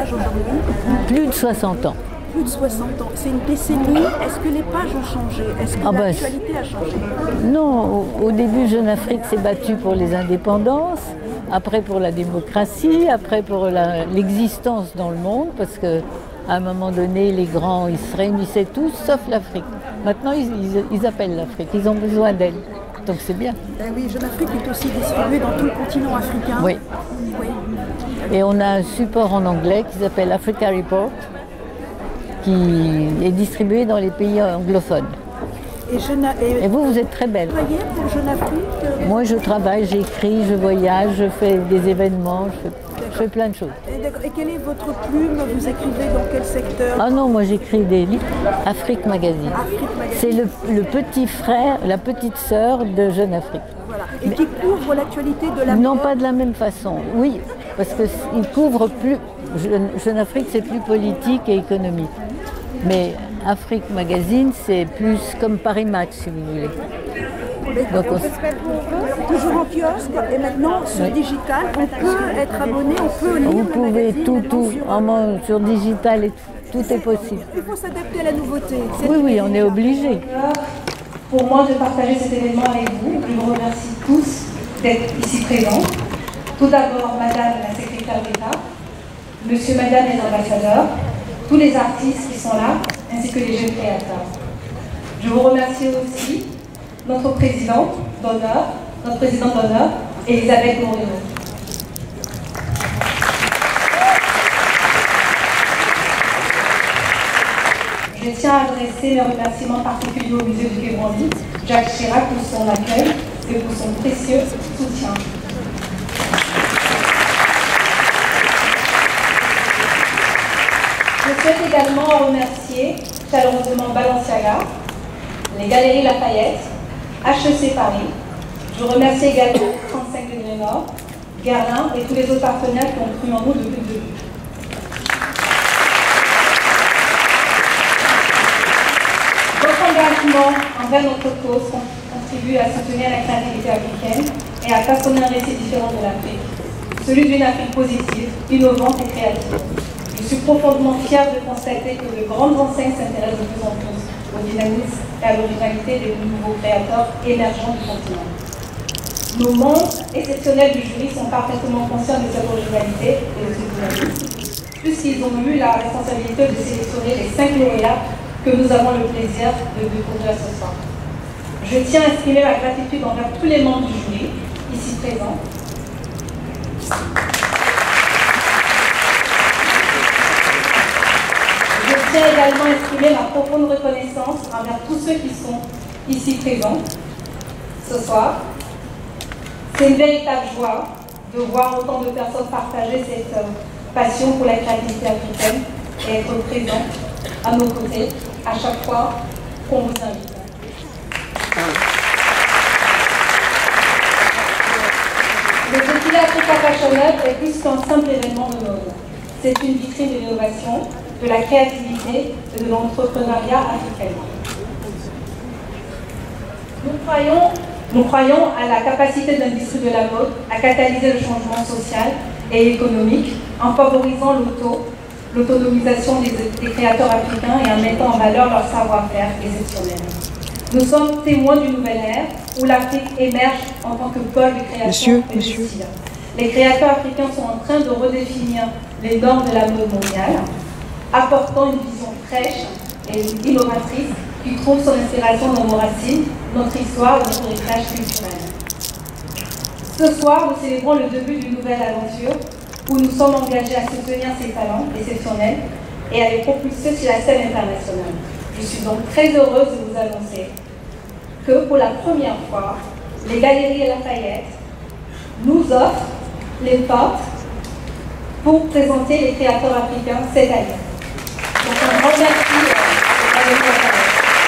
âge aujourd'hui? Plus de 60 ans. Plus de 60 ans. C'est une décennie. Est-ce que les pages ont changé? Est-ce que l'actualité a changé? Non, au début, Jeune Afrique s'est battue pour les indépendances, après pour la démocratie, après pour l'existence dans le monde, parce que à un moment donné, les grands, ils se réunissaient tous, sauf l'Afrique. Maintenant, ils appellent l'Afrique, ils ont besoin d'elle. Donc c'est bien. Ben oui, Jeune Afrique est aussi distribuée dans tout le continent africain. Oui. Et on a un support en anglais qui s'appelle Africa Report, qui est distribué dans les pays anglophones. Et vous êtes très belle. Vous travaillez pour Jeune Afrique? Moi, je travaille, j'écris, je voyage, je fais des événements, je fais plein de choses. Et quelle est votre plume? Vous écrivez dans quel secteur? Ah non, moi j'écris des livres. Afrique Magazine. C'est le petit frère, la petite sœur de Jeune Afrique. Voilà. Et qui couvre l'actualité de la mode? Non, pas de la même façon. Oui, parce qu'il couvre plus. Jeune Afrique, c'est plus politique et économique. Mais Afrique Magazine, c'est plus comme Paris Match, si vous voulez. Donc toujours en kiosque et maintenant sur digital, on peut être abonné, on peut lire. Vous pouvez tout, sur digital, et tout est possible. Il faut s'adapter à la nouveauté. Oui, on est obligé. Pour moi de partager cet événement avec vous, je vous remercie tous d'être ici présents. Tout d'abord, Madame la Secrétaire d'État, Monsieur, Madame les ambassadeurs, tous les artistes qui sont là, ainsi que les jeunes créateurs. Je vous remercie aussi notre présidente d'honneur, Elisabeth Moreno. Je tiens à adresser mes remerciements particuliers au musée du Quai Branly, Jacques Chirac, pour son accueil et pour son précieux soutien. Je souhaite également remercier chaleureusement Balenciaga, les Galeries Lafayette, HEC Paris. Je remercie également 35 degrés Nord, Guerlain et tous les autres partenaires qui ont cru en nous depuis le début. Votre engagement envers notre cause contribue à soutenir la créativité africaine et à façonner un récit différent de l'Afrique, celui d'une Afrique positive, innovante et créative. Je suis profondément fière de constater que de grandes enseignes s'intéressent de plus en plus au dynamisme et à l'originalité des nouveaux créateurs émergents du continent. Nos membres exceptionnels du jury sont parfaitement conscients de cette originalité et de ce dynamisme, puisqu'ils ont eu la responsabilité de sélectionner les 5 lauréats que nous avons le plaisir de découvrir ce soir. Je tiens à exprimer ma gratitude envers tous les membres du jury, ici présents. Je tiens également à exprimer ma profonde reconnaissance envers tous ceux qui sont ici présents ce soir. C'est une véritable joie de voir autant de personnes partager cette passion pour la créativité africaine et être présents à nos côtés à chaque fois qu'on vous invite. Le défilé Africa Fashion Hub est plus qu'un simple événement de mode. C'est une vitrine de l'innovation, de la créativité et de l'entrepreneuriat africain. Nous croyons à la capacité de l'industrie de la mode à catalyser le changement social et économique en favorisant l'autonomisation des créateurs africains et en mettant en valeur leur savoir-faire exceptionnel. Nous sommes témoins d'une nouvelle ère où l'Afrique émerge en tant que pôle de création et de style. Les créateurs africains sont en train de redéfinir les normes de la mode mondiale, apportant une vision fraîche et innovatrice qui trouve son inspiration dans nos racines, notre histoire et notre héritage culturel. Ce soir, nous célébrons le début d'une nouvelle aventure où nous sommes engagés à soutenir ces talents exceptionnels et à les propulser sur la scène internationale. Je suis donc très heureuse de vous annoncer que pour la première fois, les Galeries Lafayette nous offrent les portes pour présenter les créateurs africains cette année. Donc un grand merci aux Galeries Lafayette.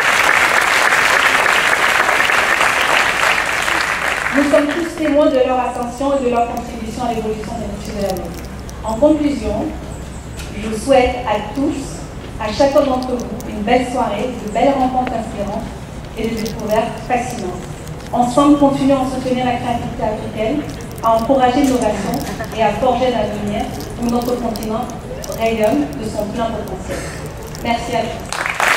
Nous sommes tous témoins de leur ascension et de leur contribution à l'évolution de l'industrie de la mode. En conclusion, je souhaite à tous, à chacun d'entre vous, une belle soirée, de belles rencontres inspirantes et des découvertes fascinantes. Ensemble, continuons à soutenir la créativité africaine, à encourager l'innovation et à forger l'avenir où notre continent rayonne de son plein potentiel. Merci à tous.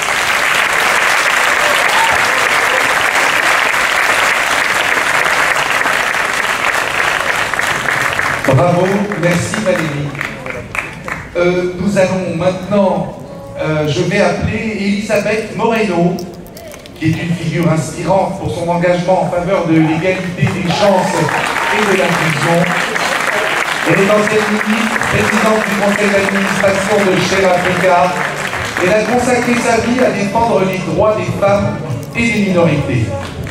Bravo, merci Valérie. Nous allons maintenant, je vais appeler Elisabeth Moreno, qui est une figure inspirante pour son engagement en faveur de l'égalité des chances et de l'inclusion. Elle est ancienne ministre, présidente du conseil d'administration de Share Africa. Elle a consacré sa vie à défendre les droits des femmes et des minorités.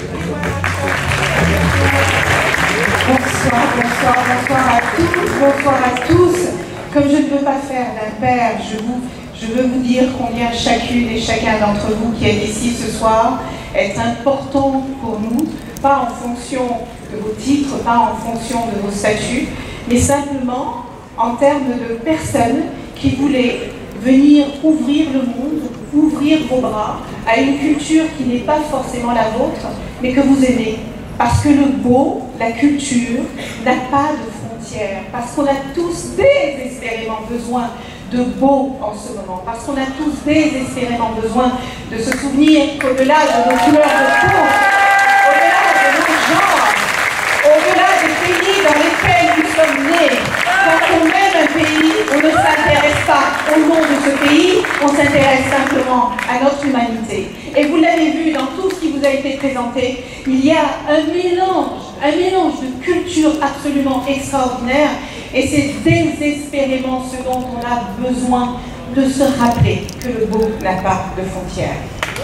Bonsoir à toutes, bonsoir à tous. Comme je ne peux pas faire d'impair, je veux vous dire combien chacune et chacun d'entre vous qui êtes ici ce soir est important pour nous, pas en fonction de vos titres, pas en fonction de vos statuts, mais simplement en termes de personnes qui voulaient venir ouvrir le monde, ouvrir vos bras à une culture qui n'est pas forcément la vôtre, mais que vous aimez. Parce que le beau, la culture, n'a pas de frontières. Parce qu'on a tous désespérément besoin de beau en ce moment. Parce qu'on a tous désespérément besoin de se souvenir qu'au-delà de nos couleurs de peau, au-delà de nos genres, au-delà des pays dans lesquels nous sommes nés, quand on aime un pays, on ne s'intéresse pas au nom de ce pays, on s'intéresse simplement à notre humanité. Et vous l'avez vu dans tout ce qui vous a été présenté, il y a un mélange de culture absolument extraordinaire, et c'est désespérément ce dont on a besoin de se rappeler que le beau n'a pas de frontières.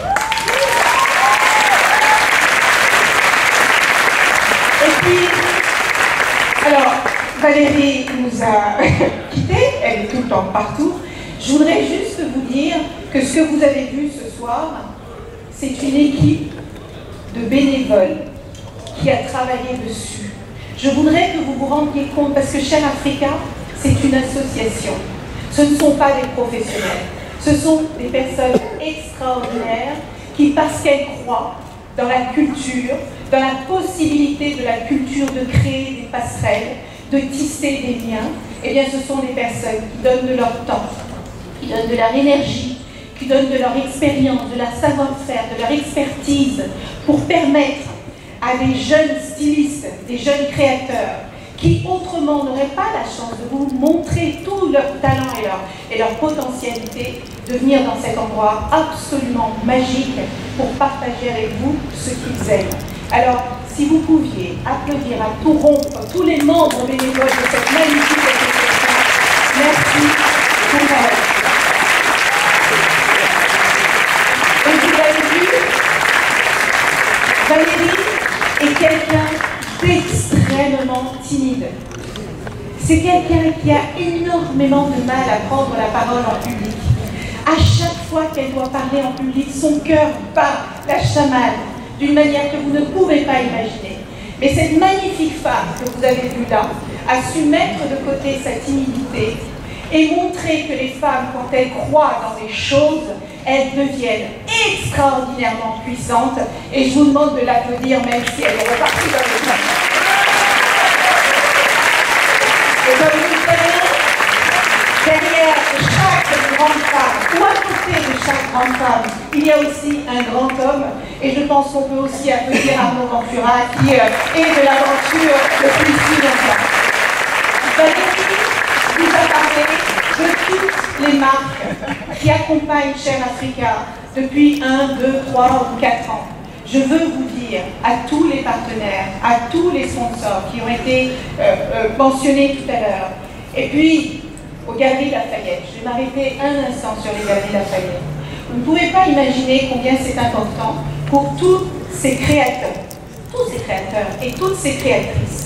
Et puis, alors, Valérie nous a quittés, elle est tout le temps partout. Je voudrais juste vous dire que ce que vous avez vu ce soir, c'est une équipe de bénévoles qui a travaillé dessus. Je voudrais que vous vous rendiez compte, parce que Share Africa, c'est une association. Ce ne sont pas des professionnels. Ce sont des personnes extraordinaires qui, parce qu'elles croient dans la culture, dans la possibilité de la culture de créer des passerelles, de tisser des liens, eh bien ce sont des personnes qui donnent de leur temps, qui donnent de leur énergie, qui donnent de leur expérience, de leur savoir-faire, de leur expertise, pour permettre à des jeunes stylistes, des jeunes créateurs, qui autrement n'auraient pas la chance de vous montrer tout leur talent et leur potentialité, de venir dans cet endroit absolument magique pour partager avec vous ce qu'ils aiment. Alors, si vous pouviez applaudir à tout rompre tous les membres bénévoles de cette magnifique association, merci pour leur. Et vous l'avez vu, Valérie est quelqu'un d'extrêmement timide. C'est quelqu'un qui a énormément de mal à prendre la parole en public. À chaque fois qu'elle doit parler en public, son cœur bat, la chamade, d'une manière que vous ne pouvez pas imaginer. Mais cette magnifique femme que vous avez vue là a su mettre de côté sa timidité et montrer que les femmes, quand elles croient dans des choses, elles deviennent extraordinairement puissantes. Et je vous demande de l'applaudir, même si elle est repartie dans les mains. Et comme vous le savez, derrière chaque grande femme, ou à côté de chaque grande femme, il y a aussi un grand homme. Et je pense qu'on peut aussi applaudir Arnaud Ventura, qui est de l'aventure le plus innocent. Valérie vous a parlé de toutes les marques qui accompagnent Share Africa depuis 1, 2, 3 ou 4 ans. Je veux vous dire à tous les partenaires, à tous les sponsors qui ont été mentionnés tout à l'heure, et puis aux Galeries Lafayette. Je vais m'arrêter un instant sur les Galeries Lafayette. Vous ne pouvez pas imaginer combien c'est important pour tous ces créateurs et toutes ces créatrices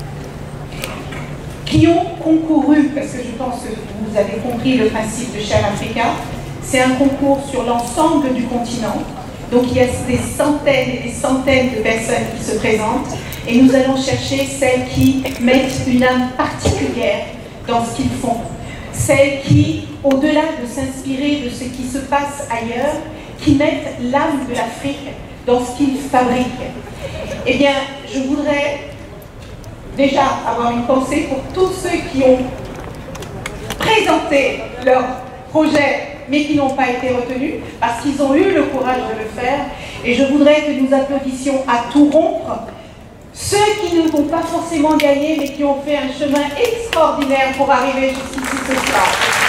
qui ont concouru, parce que je pense que vous avez compris le principe de Share Africa, c'est un concours sur l'ensemble du continent. Donc il y a des centaines et des centaines de personnes qui se présentent et nous allons chercher celles qui mettent une âme particulière dans ce qu'ils font. Celles qui, au-delà de s'inspirer de ce qui se passe ailleurs, qui mettent l'âme de l'Afrique dans ce qu'ils fabriquent. Eh bien, je voudrais déjà avoir une pensée pour tous ceux qui ont présenter leur projet, mais qui n'ont pas été retenus, parce qu'ils ont eu le courage de le faire. Et je voudrais que nous applaudissions à tout rompre ceux qui ne vont pas forcément gagner, mais qui ont fait un chemin extraordinaire pour arriver jusqu'ici ce soir.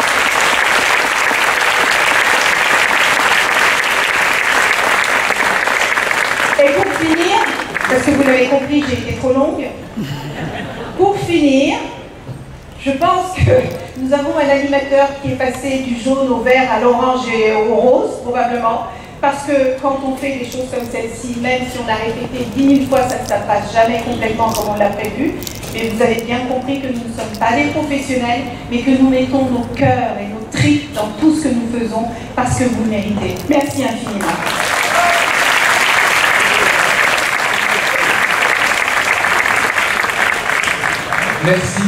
Et pour finir, parce que vous l'avez compris, j'ai été trop longue, pour finir, je pense que nous avons un animateur qui est passé du jaune au vert à l'orange et au rose, probablement, parce que quand on fait des choses comme celle-ci, même si on a répété 10 000 fois, ça ne se passe jamais complètement comme on l'a prévu. Mais vous avez bien compris que nous ne sommes pas des professionnels, mais que nous mettons nos cœurs et nos tripes dans tout ce que nous faisons, parce que vous le méritez. Merci infiniment.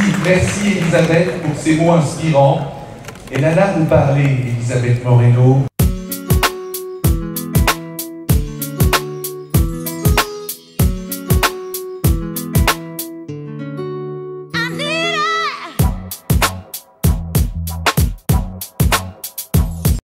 Merci Elisabeth pour ces mots inspirants. Elle a là nous parler, Elisabeth Moreno.